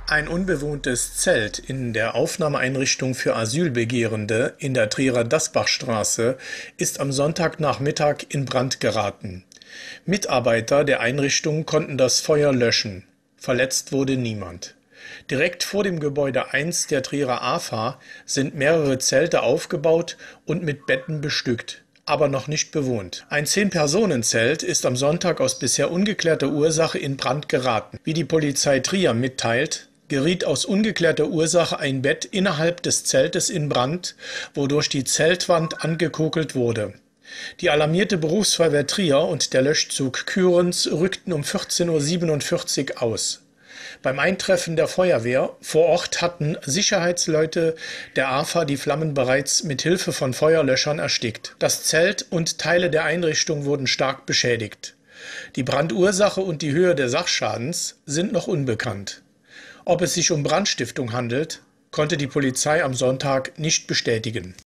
Ein unbewohntes Zelt in der Aufnahmeeinrichtung für Asylbegehrende in der Trierer Dasbachstraße ist am Sonntagnachmittag in Brand geraten. Mitarbeiter der Einrichtung konnten das Feuer löschen. Verletzt wurde niemand. Direkt vor dem Gebäude 1 der Trierer AFA sind mehrere Zelte aufgebaut und mit Betten bestückt, aber noch nicht bewohnt. Ein 10-Personen-Zelt ist am Sonntag aus bisher ungeklärter Ursache in Brand geraten. Wie die Polizei Trier mitteilt, geriet aus ungeklärter Ursache ein Bett innerhalb des Zeltes in Brand, wodurch die Zeltwand angekokelt wurde. Die alarmierte Berufsfeuerwehr Trier und der Löschzug Kürens rückten um 14:47 Uhr aus. Beim Eintreffen der Feuerwehr vor Ort hatten Sicherheitsleute der AFA die Flammen bereits mit Hilfe von Feuerlöschern erstickt. Das Zelt und Teile der Einrichtung wurden stark beschädigt. Die Brandursache und die Höhe des Sachschadens sind noch unbekannt. Ob es sich um Brandstiftung handelt, konnte die Polizei am Sonntag nicht bestätigen.